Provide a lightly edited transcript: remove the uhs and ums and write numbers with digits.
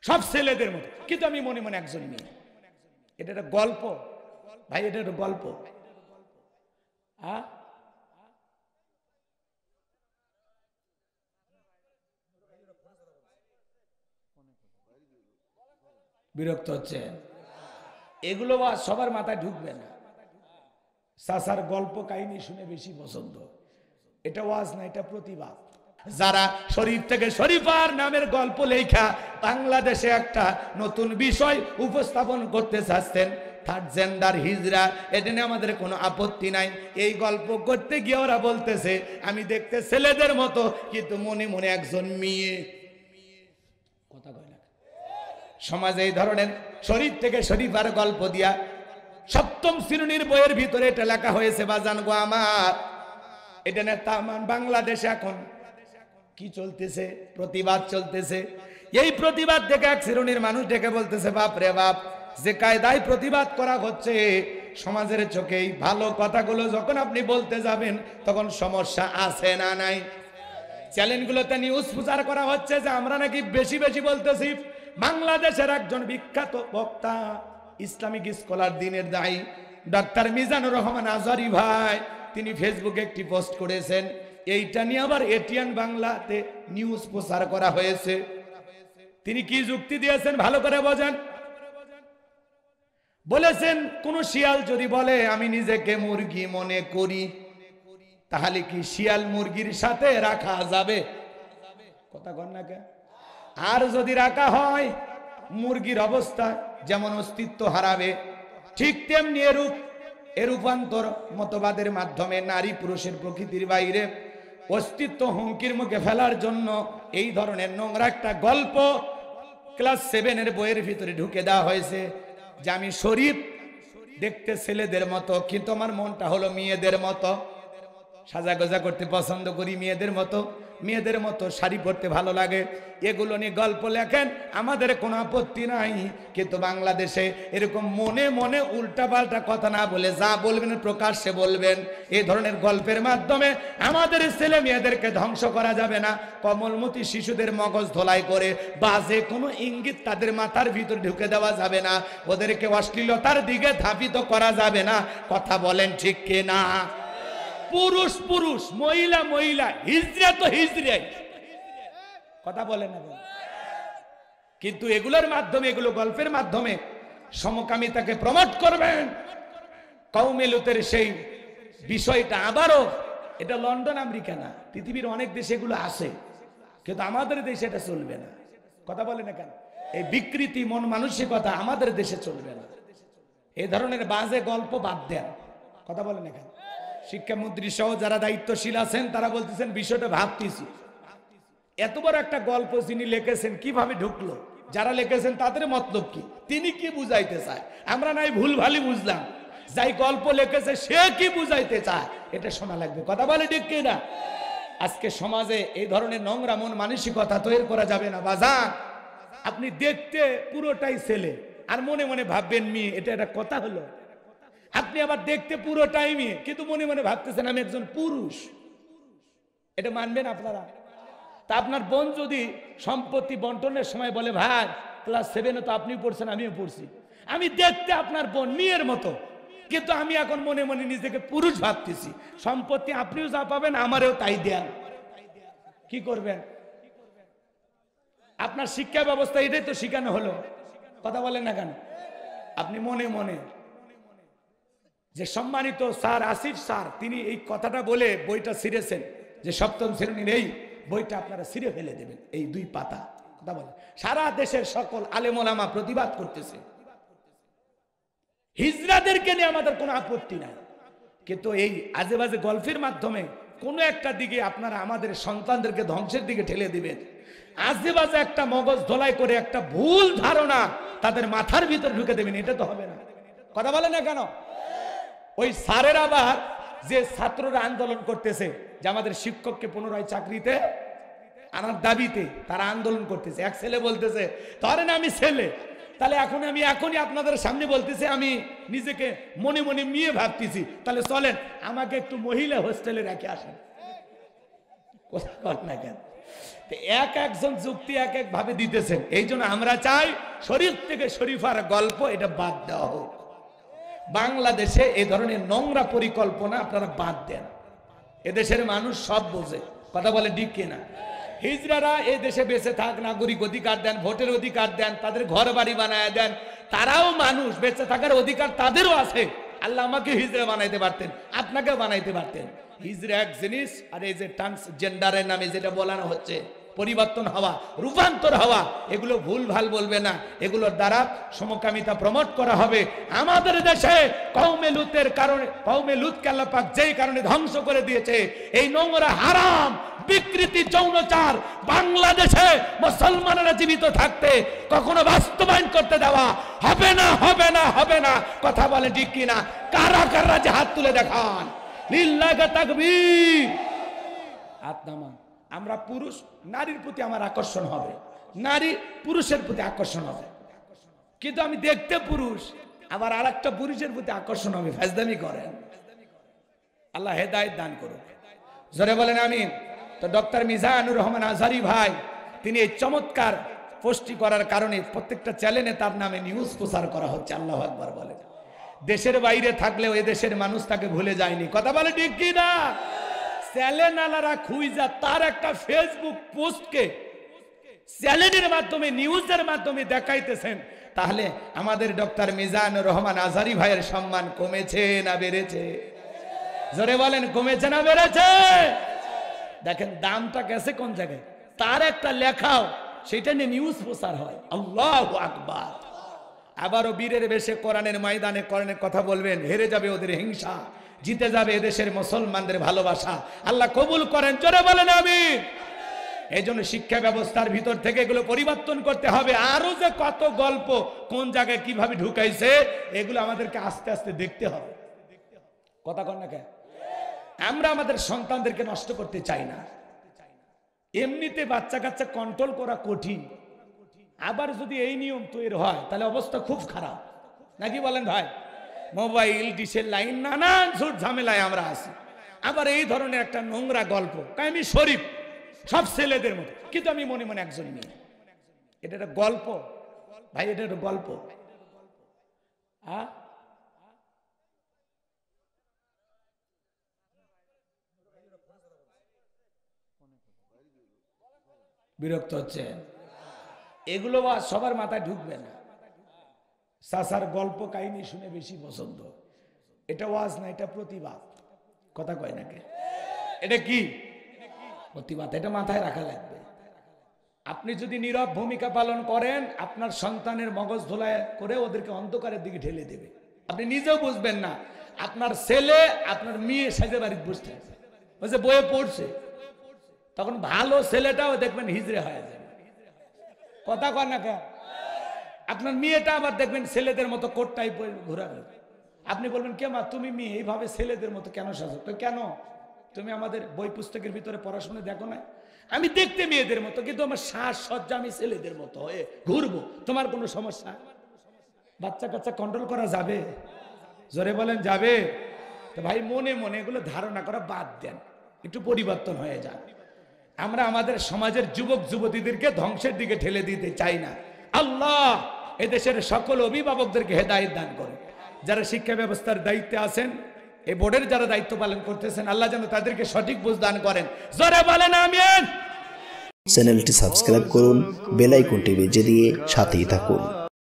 সব ছেলেদের মতো, কিন্তু আমি মনে মনে একজন মেয়ে। এটা একটা গল্প ভাই, এটা একটা গল্প। বিরক্ত হচ্ছে এগুলো সবার মাথায় ঢুকবে না। চাচার গল্প কাহিনী শুনে বেশি পছন্দ। এটা ওয়াজ না, এটা প্রতিবাদ। যারা শরীফ থেকে শরীফার নামের গল্প লেখা বাংলাদেশে একটা নতুন বিষয় উপস্থাপন করতে চাচ্ছেন, থার্ড জেন্ডার হিজরা, এটা নিয়ে আমাদের কোনো আপত্তি নাই। এই গল্প করতে গিয়ে ওরা বলতেছে আমি দেখতে ছেলেদের মতো, কিন্তু মনে মনে একজন মেয়ে। কথা কয় না। সমাজে এই ধরনের শরীফ থেকে শরীফার গল্প দিয়া সপ্তম শ্রেণীর বইয়ের ভিতরে এটা লেখা হয়েছে। বাজান গো আমার, এটা নেতা বাংলাদেশে এখন কি চলতেছে? প্রতিবাদ চলতেছে। এই প্রতিবাদ থেকে এক শ্রেণীর মানুষ ডেকে বলতেছে বাপ রে বাপ, যে কায়দায় প্রতিবাদ করা হচ্ছে, সমাজের চোখেই ভালো কথাগুলো যখন আপনি বলতে যাবেন তখন সমস্যা আছে না নাই? চ্যানেলগুলোতে নিউজ প্রচার করা হচ্ছে যে আমরা নাকি বেশি বেশি বলতেছি। বাংলাদেশের একজন বিখ্যাত বক্তা, ইসলামিক স্কলার, দিনের দায়ী ডক্টর মিজানুর রহমান আজহারী ভাই, তিনি ফেসবুকে একটি পোস্ট করেছেন। এইটা নিয়ে আবার এটিএন বাংলাতে নিউজ প্রচার করা হয়েছে। তিনি কি যুক্তি দিয়েছেন ভালো করে বোঝেন। বলেছেন কোন শিয়াল যদি বলে আমি নিজেকে মুরগি মনে করি, তাহলে কি শিয়াল মুরগির সাথে রাখা যাবে? কথা কন না কে? আর যদি রাখা হয়, মুরগির অবস্থা যেমন অস্তিত্ব হারাবে, ঠিক তেমনি এর রূপান্তর মতবাদের মাধ্যমে নারী পুরুষের প্রকৃতির বাইরে অস্তিত্ব হুমকির মুখে ফেলার জন্য এই ধরনের নোংরা একটা গল্প ক্লাস 7 বইয়ের ভিতরে ঢুকে দেওয়া হয়েছে। যে আমি শরীফ, দেখতে ছেলেদের মতো, কিন্তু আমার মনটা হলো মেয়েদের মতো, সাজা গোজা করতে পছন্দ করি মেয়েদের মতো শাড়ি পরতে ভালো লাগে। এগুলো নিয়ে গল্প লেখেন, আমাদের কোনো আপত্তি নাই। কিন্তু বাংলাদেশে এরকম মনে মনে উল্টা পাল্টা কথা না বলে যা বলবেন প্রকাশ্যে বলবেন। এই ধরনের গল্পের মাধ্যমে আমাদের ছেলে মেয়েদেরকে ধ্বংস করা যাবে না। কমলমতি শিশুদের মগজ ধোলাই করে বাজে কোনো ইঙ্গিত তাদের মাথার ভিতরে ঢুকে দেওয়া যাবে না। ওদেরকে অশ্লীলতার দিকে ধাবিত করা যাবে না। কথা বলেন ঠিক কিনা? পুরুষ পুরুষ, মহিলা মহিলা, হিজড়া তো হিজড়াই। কথা বলেন না? কিন্তু এগুলোর মাধ্যমে, এগুলো গল্পের মাধ্যমে সমকামিতাকে প্রমোট করবেন। কওমে লুতের সেই বিষয়টা আবারও, এটা লন্ডন আমেরিকা না, পৃথিবীর অনেক দেশে এগুলো আছে, কিন্তু আমাদের দেশে এটা চলবে না। কথা বলেন না কেন? এই বিকৃতি মন মানসিকতা আমাদের দেশে চলবে না। এই ধরনের বাজে গল্প বাদ দেন। কথা বলেন না কেন? শিক্ষামন্ত্রী সহ যারা দায়িত্বশীল আছেন তারা বলতেছেন বিষয়টা ভাবতেছি। এত বড় একটা গল্প যিনি লিখেছেন কিভাবে ঢুকলো? যারা লিখেছেন তাদের মতলব কি? তিনি কি বুঝাইতে চায়? আমরা নাই ভুল ভালি বুঝলাম, যাই গল্প লিখেছে সে কি বুঝাইতে চায় এটা শোনা লাগবে। কথা বলে ঠিক কিনা? আজকে সমাজে এই ধরনের নোংরা মন মানসিকতা তৈরি করা যাবে না। বাজান, আপনি দেখতে পুরোটাই ছেলে আর মনে মনে ভাববেন মেয়ে, এটা একটা কথা হলো? আপনি আবার দেখতে পুরো টাইমে কিন্তু মনে মনে ভাবতেছেন আমি একজন পুরুষ, এটা মানবেন আপনারা? তা আপনার বোন যদি সম্পত্তি বন্টনের সময় বলে ভাই ক্লাস 7 তো আপনিও পড়ছেন আমিও পড়ছি, আমি দেখতে আপনার বোন মেয়ের মতো, কিন্তু আমি এখন মনে মনে নিজেকে পুরুষ ভাবতেছি, সম্পত্তি আপনিও যা পাবেন আমারও তাই দেন, কি করবেন? আপনার শিক্ষা ব্যবস্থা এটাই তো শিখানো হলো। কথা বলেন না কেন? আপনি মনে মনে, যে সম্মানিত স্যার আসিফ স্যার তিনি এই কথাটা বলে বইটা ছিঁড়েছেন, যে সপ্তম শ্রেণীর এই বইটা আপনারা ছিঁড়ে ফেলে দেবেন, এই 2 পাতা। কথা বলে সারা দেশের সকল আলেম ওলামা প্রতিবাদ করতেছে। হিজড়াদেরকে নিয়ে আমাদের কোনো আপত্তি নাই, কিন্তু এই আজে বাজে গল্পের মাধ্যমে কোনো একটা দিকে আপনারা আমাদের সন্তানদেরকে ধ্বংসের দিকে ঠেলে দিবেন। আজে বাজে একটা মগজ ধোলাই করে একটা ভুল ধারণা তাদের মাথার ভিতরে ঢুকে দেবেন, এটা তো হবে না। কথা বলে না কেন? ওই স্যারের আবার যে ছাত্ররা আন্দোলন করতেছে যে আমাদের শিক্ষককে পুনরায় চাকরিতে আনার দাবিতে তারা আন্দোলন করতেছে। এক ছেলে বলতেছে ধরেন আমি ছেলে, তাহলে আমি এখনই আপনাদের সামনে বলতেছি আমি নিজেকে মনে মনে মেয়ে ভাবতেছি, তাহলে চলেন আমাকে একটু মহিলা হোস্টেলে রেখে আসেন। কথা বল না কেন? এক একজন যুক্তি এক এক ভাবে দিতেছেন। এই জন্য আমরা চাই শরীফ থেকে শরীফার গল্প এটা বাদ দেওয়া হোক। বাংলাদেশে এই ধরনের নোংরা পরিকল্পনা আপনারা বাদ দেন। এদেশের মানুষ সব বোঝে, কথা বলে ঠিক কিনা? হিজড়ারা এই দেশে বেঁচে থাক, নাগরিক অধিকার দেন, ভোটের অধিকার দেন, তাদের ঘর বাড়ি বানায় দেন, তারাও মানুষ, বেঁচে থাকার অধিকার তাদেরও আছে। আল্লাহ আমাকে হিজড়া বানাইতে পারতেন, আপনাকে বানাইতে পারতেন। হিজড়া এক জিনিস, আর এই যে ট্রান্সজেন্ডারের নামে যেটা বলানো হচ্ছে, পরিবর্তন হওয়া, রূপান্তর হওয়া, এগুলো ভুল ভাল বলবে না। এগুলোর দ্বারা সমকামিতা প্রমোট করা হবে। আমাদের দেশে কওমে লুতের কারণে, কওমে লুতকে আল্লাহ পাক যেই কারণে ধ্বংস করে দিয়েছে, এই নোংরা হারাম বিকৃতি যৌনচার বাংলাদেশে মুসলমানেরা জীবিত থাকতে কখনো বাস্তবায়ন করতে দেওয়া হবে না, হবে না, হবে না। কথা বলে ঠিক কিনা? কারা কারা যে হাত তুলে দেখান, লিল্লাহি তাকবীর। হাত নামান। আমরা পুরুষ, নারীর প্রতি আমার আকর্ষণ হবে, নারী পুরুষের প্রতি আকর্ষণ হবে, কিন্তু আমি দেখতে পুরুষ, আবার আর একটা পুরুষের প্রতি আকর্ষণ হবে। ফাজদামি করেন, আল্লাহ হেদায়েত দান করুন। জোরে বলেন আমিন। তো ডক্টর মিজানুর রহমান আজহারি ভাই, তিনি এই চমৎকার পোস্টটি করার কারণে প্রত্যেকটা চ্যানেলে তার নামে নিউজ প্রচার করা হচ্ছে। আল্লাহু আকবার বলেন। দেশের বাইরে থাকলেও এদেশের মানুষ তাকে ভুলে যায়নি। কথা বলে ঠিক কি না? চ্যানেলারা খুঁজা তার একটা ফেসবুক পোস্টকে চ্যানেলের মাধ্যমে, নিউজের মাধ্যমে দেখাইতেছেন, তাহলে আমাদের ডক্টর মিজানুর রহমান আজহারি ভাইয়ের সম্মান কমেছে না বেড়েছে? জোরে বলেন, কমেছে না বেড়েছে? দেখেন দামটা গেছে কোন জায়গায়। তার একটা লেখাও সেটা নিয়ে নিউজ প্রচার হয়। আল্লাহু আকবার। আবারও বীরের বেশে কোরআনের ময়দানে কোরআনের কথা বলবেন, হেরে যাবে ওদের হিংসা, জিতে যাবে এদেশের মুসলমানদের ভালোবাসা। আল্লাহ কবুল করেন। জোরে বলেন আমিন। এই জন্য শিক্ষা ব্যবস্থার ভিতর থেকে এগুলো পরিবর্তন করতে হবে। আরো যে কত গল্প কোন জায়গায় কিভাবে ঢুকাইছে, এগুলো আমাদেরকে আস্তে আস্তে দেখতে হবে। কথা কন না কেন? আমরা আমাদের সন্তানদেরকে নষ্ট করতে চাই না। এমনিতে বাচ্চা কাচ্চা কন্ট্রোল করা কঠিন, আবার যদি এই নিয়ম তৈরি হয় তাহলে অবস্থা খুব খারাপ, নাকি বলেন ভাই? মোবাইল, ডিশের লাইন, নানান ঝুট ঝামেলায় আমরা আছি। আবার এই ধরনের একটা নোংরা গল্প, আমি শরীফ সব ছেলেদের মতো, কিন্তু আমি মনে মনে একজন মেয়ে। এটা একটা গল্প ভাই, এটা একটা গল্প। বিরক্ত হচ্ছে, এগুলো সবার মাথায় ঢুকবে না। চাচার গল্প কাহিনী শুনে বেশি পছন্দ। এটা ওয়াজ না, এটা প্রতিবাদ। কথা কয় নাকি? এটা কি প্রতিবাদ? এটা মাথায় রাখা লাগবে। আপনি যদি নীরব ভূমিকা পালন করেন, আপনার সন্তানের মগজ ধোলায় করে ওদেরকে অন্ধকারের দিকে ঠেলে দেবে। আপনি নিজেও বুঝবেন না। আপনার ছেলে, আপনার মেয়ে সাজে বাড়িতে বসতে আছে, বলছে বইয়ে পড়ছে, তখন ভালো ছেলেটাও দেখবেন হিজড়ে হয়ে যাবে। কথা কয় না কেন? আপনার মেয়েটা আবার দেখবেন ছেলেদের মতো কোটটাই ঘোরাবে। আপনি বলবেন কে মা, তুমি মেয়ে এইভাবে ছেলেদের মতো কেন সাজো? তো কেন? তুমি আমাদের বই পুস্তকের ভিতরে পড়াশোনা দেখো না? আমি দেখতে মেয়েদের মতো, কিন্তু আমার সাজসজ্জা আমি ছেলেদের মতো হয়ে ঘুরবো, তোমার কোনো সমস্যা? বাচ্চা কাচ্চা কন্ট্রোল করা যাবে? জোরে বলেন যাবে? তো ভাই মনে মনে এগুলো ধারণা করা বাদ দেন, একটু পরিবর্তন হয়ে যান। আমরা আমাদের সমাজের যুবক যুবতীদেরকে ধ্বংসের দিকে ঠেলে দিতে চাই না। আল্লাহ এদেশের সকল অভিভাবকদেরকে হেদায়েত দান করুন। যারা শিক্ষা ব্যবস্থার দায়িত্বে আছেন, এই বোর্ডের যারা দায়িত্ব পালন করতেছেন, আল্লাহ যেন তাদেরকে সঠিক বুঝ দান করেন। জোরে বলেন আমিন। চ্যানেলটি সাবস্ক্রাইব করুন, বেল আইকনটি বেজে দিয়ে সাথেই থাকুন।